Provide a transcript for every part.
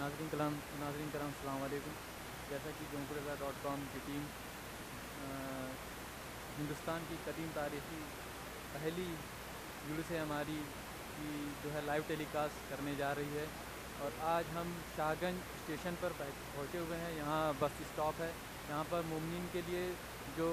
नाज़रीन करम अस्सलाम वालेकुम। जैसा कि जोंकरज़ा.com की टीम हिंदुस्तान की कदीम तारीख़ी पहली जुलूस हमारी की जो है लाइव टेलीकास्ट करने जा रही है, और आज हम शाहगंज स्टेशन पर पहुँचे हुए हैं। यहाँ बस स्टॉप है। यहाँ पर मुमिनीन के लिए जो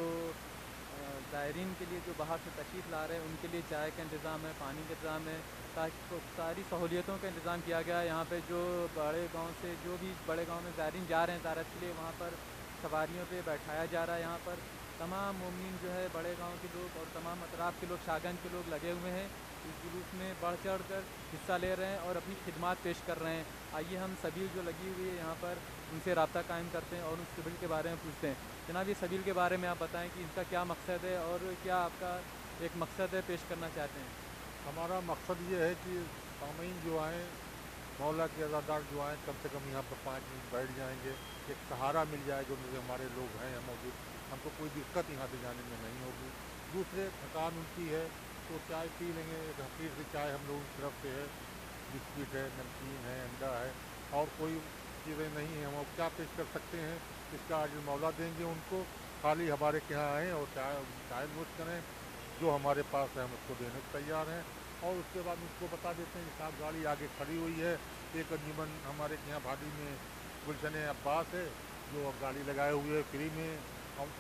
ज़ायरीन के लिए जो बाहर से तशरीफ़ ला रहे हैं उनके लिए चाय का इंतज़ाम है, पानी का इंतज़ाम है, ताकि सारी सहूलियतों का इंतज़ाम किया गया है। यहाँ पे जो बड़े गांव से जो भी बड़े गांव में ज़ायरीन जा रहे हैं ज़ियारत के लिए, वहाँ पर सवारियों पे बैठाया जा रहा है। यहाँ पर तमाम मुमिनीन जो है बड़े गांव के लोग और तमाम अतराफ़ के लोग, शाहगंज के लोग लगे हुए हैं, इस जुलूस में बढ़ चढ़ कर हिस्सा ले रहे हैं और अपनी खिदमत पेश कर रहे हैं। आइए हम सबील जो लगी हुई है यहाँ पर उनसे रब्ता कायम करते हैं और उस सबील के बारे में पूछते हैं। जनाब, ये सबील के बारे में आप बताएं कि इसका क्या मकसद है और क्या आपका एक मकसद है पेश करना चाहते हैं? हमारा मकसद ये है कि सामीन जो आएँ, मौला के अज़ादार जो आएँ, कम से कम यहाँ पर 5 मिनट बैठ जाएंगे, एक सहारा मिल जाएगा। उनसे हमारे लोग हैं यहाँ मौजूद, हमको कोई दिक्कत यहाँ से जाने में नहीं होगी। दूसरे थकान उनकी है तो चाय पी लेंगे, एक हकीर से चाय हम लोगों की तरफ से है, बिस्किट है, नमकीन है, अंडा है, और कोई चीज़ें नहीं हैं। हम क्या पेश कर सकते हैं, इसका आज मौला देंगे उनको। खाली हमारे के यहाँ आएँ और चाय नोश करें, जो हमारे पास है हम उसको देने को तैयार हैं। और उसके बाद उसको बता देते हैं कि साहब गाड़ी आगे खड़ी हुई है, एक अंजुमन हमारे यहाँ भादी में गुलशन अब्बास है जो गाड़ी लगाए हुए है फ्री में हम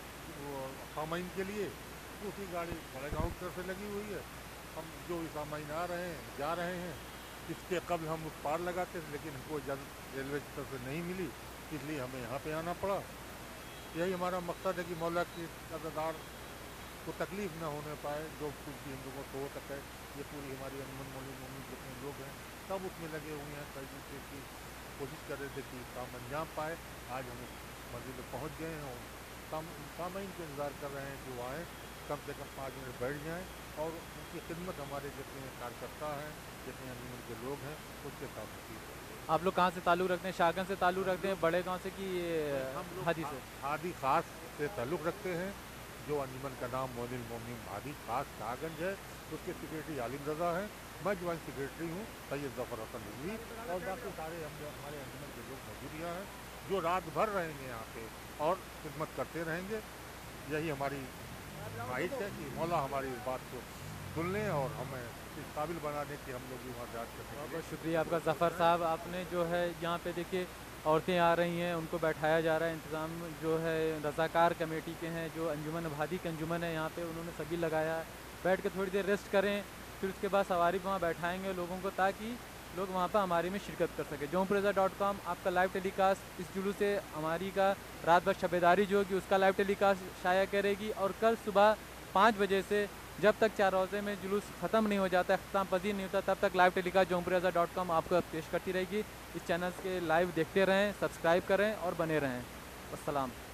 सामाइन के लिए। दूसरी गाड़ी बड़े गाँव की तरफ से लगी हुई है। हम जो भी सामाइन आ रहे हैं जा रहे हैं, इसके कबल हम लोग पार लगाते थे, लेकिन हमको इजाज़त रेलवे की तरफ से नहीं मिली, इसलिए हमें यहाँ पे आना पड़ा। यही हमारा मकसद है कि मौला की अज़ादार को तकलीफ़ न होने पाए, जो कुछ भी हम लोगों को हो सके। ये पूरी हमारी अंजुमन मोमिन जितने लोग हैं सब उसमें लगे हुए हैं, कई दूसरे की कोशिश कर रहे थे कि काम अंजाम पाए। आज हम मंजिल में पहुँच गए हैं और सामीन को इंतज़ार कर रहे हैं जो आएँ, कम से कम 5 मिनट बैठ जाएँ और उनकी खिदमत हमारे जितने कार्यकर्ता हैं, जितने अंजुमन के लोग हैं, उसके साथ होती है। आप लोग कहाँ से ताल्लुक़ रखते हैं? शाहगंज से ताल्लुक़ रखते हैं, बड़े गांव से, कि हम लोग हादी से? हादी ख़ास से ताल्लुक़ रखते हैं। जो अंजुमन का नाम मोमिन मोमिन हादी ख़ास शाहगंज है, उसके सेक्रेटरी आलिम रज़ा हैं। मैं ज्वाइंट सेक्रेटरी हूँ सैयद ज़फ़र हसन रिज़वी, और बाकी सारे हमारे अंजुमन के लोग मौजूद यहाँ हैं जो रात भर रहेंगे यहाँ पे और खिदमत करते रहेंगे। यही हमारी ख्वाहिश है कि मौला हमारी इस बात को सुन लें और हमें इस काबिल बना दें कि हम लोग भी वहाँ जात कर बहुत सकें। बहुत शुक्रिया आपका ज़फ़र साहब। आपने जो है यहाँ पे देखिए औरतें आ रही हैं, उनको बैठाया जा रहा है। इंतज़ाम जो है रज़ाकार कमेटी के हैं, जो अंजुमन भादी का अंजुमन है यहाँ पे, उन्होंने सभी लगाया है। बैठ के थोड़ी देर रेस्ट करें, फिर उसके बाद सवारी वहाँ बैठाएँगे लोगों को, ताकि लोग वहाँ पर हमारी में शिरकत कर सकें। जोंकरज़ा.com आपका लाइव टेलीकास्ट इस जुलूस से हमारी का रात भर शबेदारी जो होगी उसका लाइव टेलीकास्ट शाया करेगी, और कल सुबह 5 बजे से जब तक 4 रोज़े में जुलूस ख़त्म नहीं हो जाता, अख्ताम पजीर नहीं होता, तब तक लाइव टेलीकास्ट जोंकरज़ा.com आपको पेश करती रहेगी। इस चैनल के लाइव देखते रहें, सब्सक्राइब करें और बने रहें। अस्सलाम।